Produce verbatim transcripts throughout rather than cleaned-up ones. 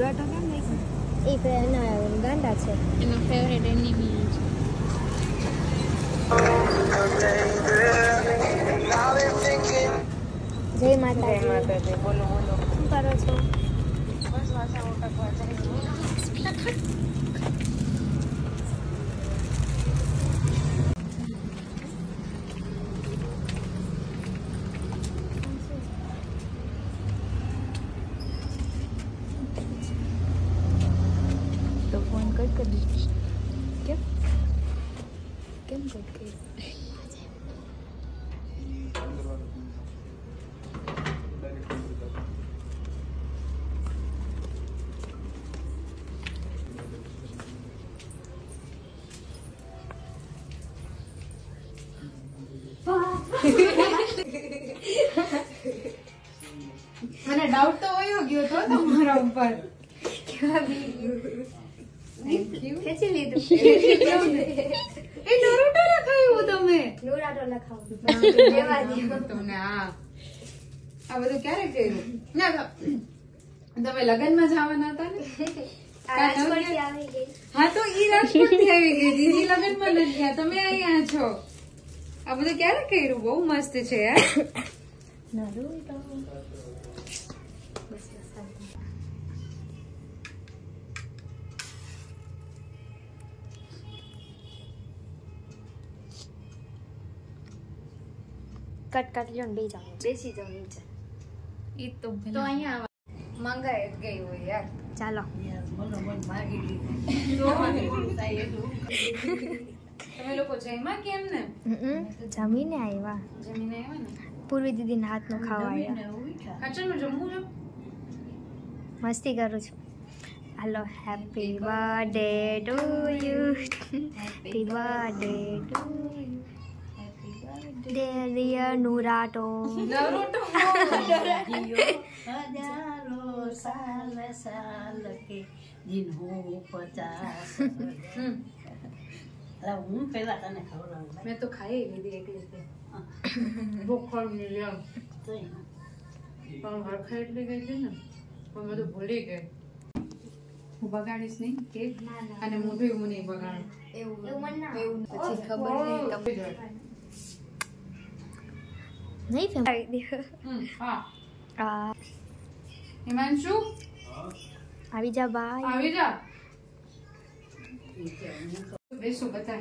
નુરાટો કેમ નહીં? એ એના ગાંડા છે, એનો ફેવરેટ એનિમી છે. જય માતાજી. જય માતાજી. બોલો બોલો, શું કરો છો? બસ વાસણ ઉટકવા જાય. તો ફોન કટ કરી દીધો. કેમ કેમ કટ કરી? મને ડાઉટ તો વયો ગયો તો તમારા ઉપર. ખેંચી લીધું. એ નોરુટો લખાયું તમે? નુરાટો લખાવું. તમને આ આ બધું ક્યારે કર્યું? ના તમે લગ્નમાં જવાના હતા ને? રાજકોટથી આવી ગઈ. હા તો ઈ રાજકોટ થી આવી ગઈ. દીદી લગ્નમાં નથી ગયા, તમે અહીંયા છો. આ બધું ક્યારે કર્યું? બહુ મસ્ત છે યાર. નરુટો. કટ કટ લ્યો ને બે જાવ. બેસી જાવ નીચે. ઈ તો તો અહીંયા મંગાઈ જ ગઈ હોય યાર. ચાલો. તમે લોકો જમ્યા કેમ ને? જમીને આવ્યા. જમીને આવ્યા ને? પૂર્વી દીદીના હાથનું ખાવા આવ્યા. ખાચરનું જમવું છે? મસ્તી કરું છું. Hello. Happy birthday to you. Happy birthday to you. Dear નુરાટો. નરુટો. હજારો સાલ સાલ કે જીનો પચાસ. હું પેલા તને ખવડાવું. મેં તો ખાઈ લીધી એક રીતે. ભૂખડ મિલ્યો પણ હરખા એટલે ગઈ હતી ને પણ બધું ભૂલી ગઈ. હું બગાડીશ નહીં કેક અને મોઢું એવું નહીં બગાડું. એવું મને પછી ખબર નહીં નહીં ફેમ. હા આ હિમાંશુ આવી જા બાય. આવી જા. બેસો બતા.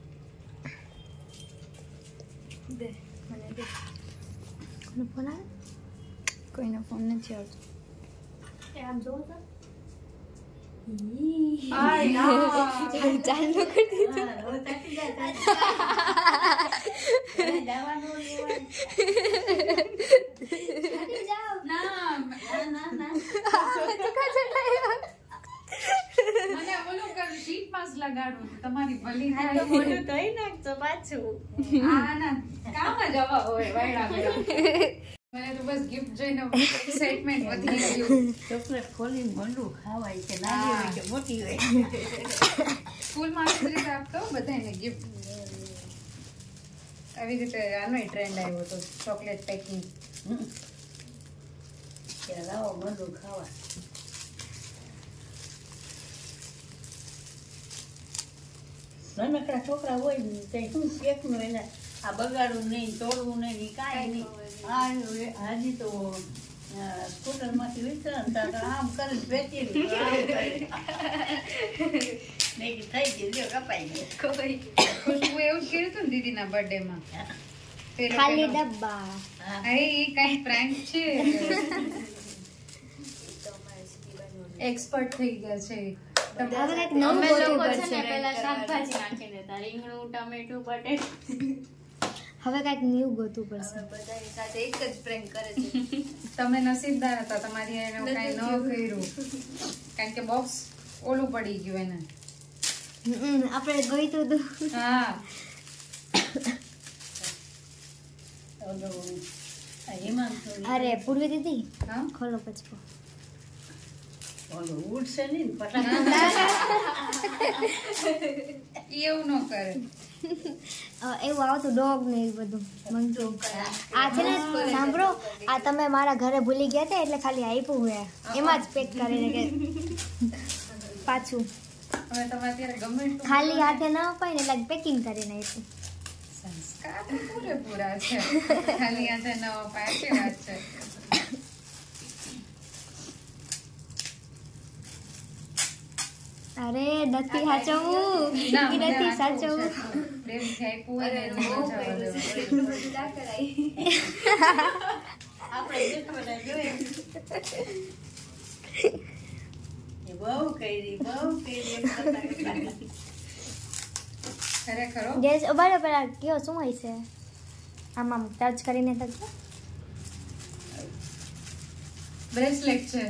દે મને દે. કોનો ફોન આવે? કોઈનો ફોન નથી આવતો. એ આમ જોવો તો. આ યાર ચાલુ કરી દીધું. મને બોલો કે શીટ માસ્ક લગાડું તમારી ભલી થાય. તો મોઢું ધોઈ નાખજો પાછું. આ ના કામ જ આવા હોય વાયડા વાયડા. મને તો બસ ગિફ્ટ જોઈને એક્સાઇટમેન્ટ વધી ગયું. ચોકલેટ ખોલીને મોઢું ખાવાય કે નાની હોય કે મોટી હોય. સ્કૂલમાં આવી રીતે આપતો બધાને ગિફ્ટ. આવી રીતે આનો ટ્રેન્ડ આવ્યો હતો ચોકલેટ પેકિંગ. કે લાવો મોઢું ખાવા. નાનકડા છોકરા હોય ને તે શું કેકનું એને આ બગાડવું નહીં, તોડવું નહીં, કાંઈ નહીં. આ હાજી તો સ્કૂટર માંથી વિતરે ને આમ કરીને વેચી થઈ ગયું કપાઈ ગયું. ખુશ્બુ એવું જ કર્યું હતું ને દીદીના બર્થડે માં. ખાલી ડબ્બા. એ કઈ પ્રેન્ક છે. એક્સપર્ટ થઈ ગયા છે. હવે કંઈક નવું ગોતવું પડશે. પેલા શાકભાજી નાખી દેતા, રીંગણું, ટમેટું, બટેટું. હવે કંઈક ન્યુ ગોતવું પડશે. બધા સાથે એક જ પ્રેન્ક કરે છે. તમે નસીબદાર હતા, તમારી એને કઈ ન કર્યું. કારણ કે બોક્સ ઓલું પડી ગયું એને. આપણે ગોઈતું હતું. હા અરે પૂર્વી દીદી હા ખોલો પછી. ઓલો ઉડશે નહીં ને ફટાકડા એવું ન કરે. એવું આવતું ડોગ ને એવું બધું મંગતું. આ છે ને સાંભળો, આ તમે મારા ઘરે ભૂલી ગયા હતા એટલે ખાલી આપ્યું હે એમાં જ પેક કરીને કે પાછું હવે તમે અત્યારે ગમે એટલું ખાલી હાથે ન અપાય ને એટલે પેકિંગ કરીને આપ્યું. સંસ્કાર તો પૂરેપૂરા છે. ખાલી હાથે ન અપાય કે વાત છે. અરે નથી સાચવવું, ના, ઈ મને નથી આ સાચવવું. પ્રેમથી આપ્યું હોય ને એનું મજા આવે. આપણે દેખવાના જોઈએ એ બહુ કરી બહુ કરી એમ ફટાકડા. ખરેખર હો. ગેસ ઉભારો પેલા કયો શું હોય છે આમ આમ ટચ કરીને તો બ્રેસલેટ છે.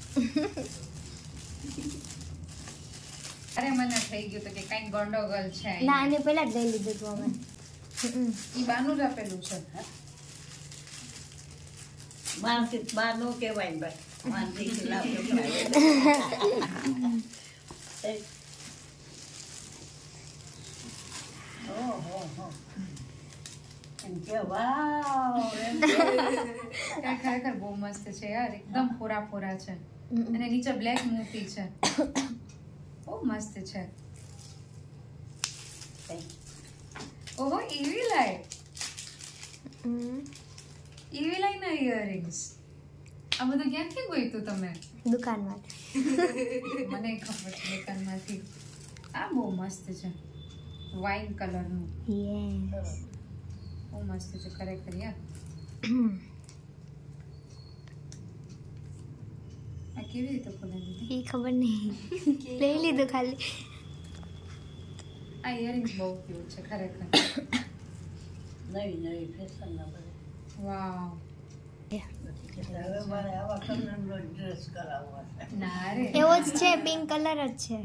અરે મને થઈ ગયું તો કે કઈ ગોંડોગલ છે. ના આને પેલા જ લઈ લીધું હતું અમે. ઈ બાનું જ આપેલું છે. માનસિક બા નો કહેવાય ને ભાઈ માનસિક લાભ ઓહો હો એમ કે વાવ એમ ખરેખર બહુ મસ્ત છે યાર. એકદમ ફોરા ફોરા છે અને નીચે બ્લેક મોતી છે. બહુ મસ્ત છે. ઓહો ઈવી લાઈટ. ઈવી લાઈટ ના ઇયરિંગ્સ. આ બધું ક્યાંથી ગોઈતું તમે? દુકાનમાં. મને ખબર છે દુકાનમાંથી. આ બહુ મસ્ત છે. વાઇન કલરનું. યસ. બહુ મસ્ત છે ખરેખર યાર. આ કેવી રીતે ખોલે દીધી? એ ખબર નહીં, લઈ લીધું ખાલી. આ ઇયરિંગ્સ બહુ ક્યુટ છે ખરેખર. નવી નવી ફેશન ના બધે. વાવ. હવે મારે આવા કલરનો ડ્રેસ કરાવવો છે. ના રે. એવો જ છે, પિંક કલર જ છે.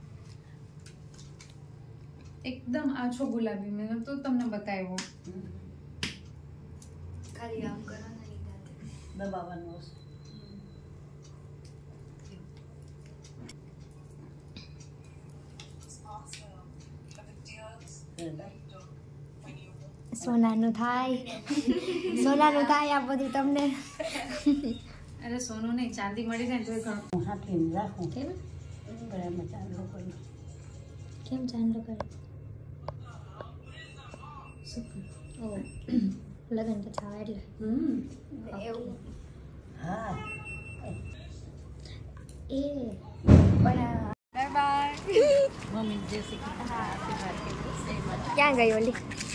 એકદમ આછો ગુલાબી. મેં તો તમને બતાવ્યો. ખાલી આમ કરો ને દબાવવાનું હશે. સોનાનું થાય, સોનાનું થાય આ બધું તમને. અરે સોનું નહીં, ચાંદી મળી જાય તો ઘણું. હું હાથીને રાખું કેમ બરાબર ચાંદલો કરી કેમ ચાંદલો કરે? ઓ લગન પછી આવે એટલે હમ એવું. હા એ પણ બાય બાય. મમ્મી જય શ્રી કૃષ્ણ. ક્યાં ગઈ ઓલી?